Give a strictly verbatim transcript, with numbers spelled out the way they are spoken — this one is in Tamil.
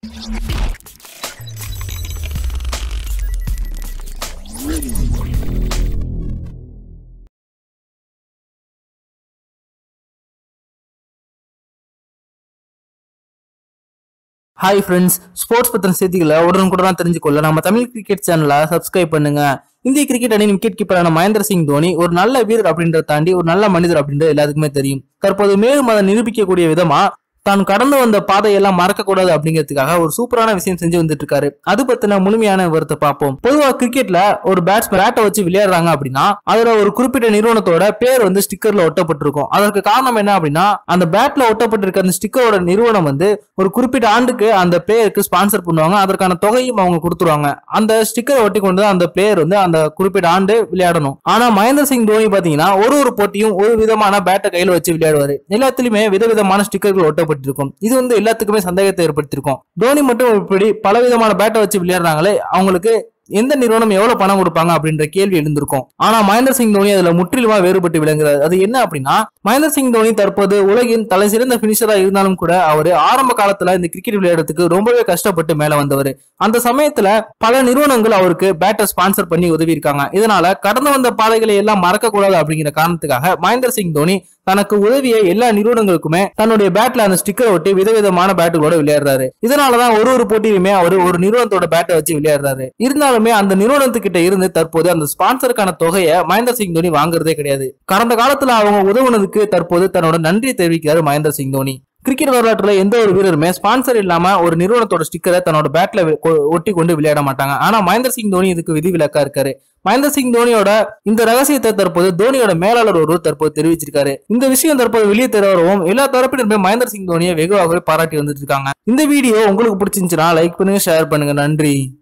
Hi friends, ஸ்போர்ட்ஸ் பத்தின செய்திகளை உடனுக்குடன் தெரிஞ்சுக்கொள்ள நம்ம தமிழ் கிரிக்கெட் சேனலை சப்ஸ்கிரைப் பண்ணுங்க. இந்திய கிரிக்கெட் அணியின் விக்கெட் கீப்பரான மகேந்திர சிங் தோனி ஒரு நல்ல வீரர் அப்படின்றத தாண்டி ஒரு நல்ல மனிதர் அப்படின்றது எல்லாத்துக்குமே தெரியும். தற்போது மேலும் அதை நிரூபிக்கக்கூடிய விதமா தான் கடந்து வந்த பாதையெல்லாம் மறக்க கூடாது அப்படிங்கிறதுக்காக ஒரு சூப்பரான விஷயம் செஞ்சு வந்துட்டு இருக்காரு. அது பத்தின முழுமையான விவரத்தை பார்ப்போம். பொதுவா கிரிக்கெட்ல ஒரு பேட்ஸ்மேன் பேட்டை வச்சு விளையாடுறாங்க அப்படின்னா அதுல ஒரு குறிப்பிட்ட நிறுவனத்தோட பேர் வந்து ஸ்டிக்கர்ல ஒட்டப்பட்டிருக்கும். அதற்கு காரணம் என்ன அப்படின்னா அந்த பேட்ல ஒட்டப்பட்டிருக்க அந்த ஸ்டிக்கரோட நிறுவனம் வந்து ஒரு குறிப்பிட்ட ஆண்டுக்கு அந்த பிளேயருக்கு ஸ்பான்சர் பண்ணுவாங்க. அதற்கான தொகையும் அவங்க கொடுத்துருவாங்க. அந்த ஸ்டிக்கரை ஒட்டி கொண்டு அந்த பிளேயர் வந்து அந்த குறிப்பிட்ட ஆண்டு விளையாடணும். ஆனா மகேந்திர சிங் தோனி பாத்தீங்கன்னா ஒரு ஒரு போட்டியும் ஒரு விதமான பேட்டை கையில வச்சு விளையாடுவாரு. எல்லாத்திலுமே விதவிதமான ஸ்டிக்கர்கள் ஒட்டப்பட்டு இது வந்து எல்லாத்துக்குமே சந்தேகத்தை ஏற்படுத்திருக்கும். தோனி மட்டும் இப்படி பலவிதமான பேட்டை வச்சு விளையாடுறாங்களே, அவங்களுக்கு எந்த நிறுவனம் எவ்வளவு பணம் கொடுப்பாங்க அப்படின்ற கேள்வி எழுந்திருக்கும். ஆனா மகேந்திர சிங் தோனி அதுல முற்றிலுமா வேறுபட்டு விளங்குறாரு. அது என்ன அப்படின்னா, மகேந்திர சிங் தோனி தற்போது உலகின் தலை சிறந்த பினிஷரா இருந்தாலும் கூட அவரு ஆரம்ப காலத்துல இந்த கிரிக்கெட் விளையாடுறதுக்கு ரொம்பவே கஷ்டப்பட்டு மேல வந்தவர். அந்த சமயத்துல பல நிறுவனங்கள் அவருக்கு பேட்டை ஸ்பான்சர் பண்ணி உதவி இருக்காங்க. இதனால கடந்து வந்த பாதைகளை எல்லாம் மறக்க கூடாது அப்படிங்கிற காரணத்துக்காக மகேந்திர சிங் தோனி தனக்கு உதவிய எல்லா நிறுவனங்களுக்குமே தன்னுடைய பேட்ல அந்த ஸ்டிக்கரை ஒட்டி விதவிதமான பேட்டுகளோட விளையாடுறாரு. இதனாலதான் ஒரு ஒரு போட்டியிலுமே அவர் ஒரு நிறுவனத்தோட பேட்டை வச்சு விளையாடுறாரு. இருந்தாலுமே அந்த நிறுவனத்துக்கிட்ட இருந்து தற்போது அந்த ஸ்பான்சருக்கான தொகையை மகேந்திர சிங் தோனி வாங்குறதே கிடையாது. கடந்த காலத்துல அவங்க உதவுனதுக்கு தற்போது தன்னோட நன்றியை தெரிவிக்கிறாரு மகேந்திர சிங் தோனி. கிரிக்கெட் வரலாற்றுல எந்த ஒரு வீரருமே ஸ்பான்சர் இல்லாம ஒரு நிறுவனத்தோட ஸ்டிக்கரை தன்னோட பேட்ல ஒட்டி கொண்டு விளையாட மாட்டாங்க. ஆனா மகேந்திர சிங் தோனி இதுக்கு விதிவிலக்கா இருக்காரு. மகேந்திர சிங் தோனியோட இந்த ரகசியத்தை தற்போது தோனியோட மேலாளர் ஒருவர் தற்போது தெரிவிச்சிருக்காரு. இந்த விஷயம் தற்போது வெளியே தெரியவும் எல்லா தரப்பினருமே மகேந்திர சிங் தோனியை வெகுவாகவே பாராட்டி வந்துட்டு இருக்காங்க. இந்த வீடியோ உங்களுக்கு பிடிச்சிருந்துச்சுன்னா லைக் பண்ணுங்க, ஷேர் பண்ணுங்க. நன்றி.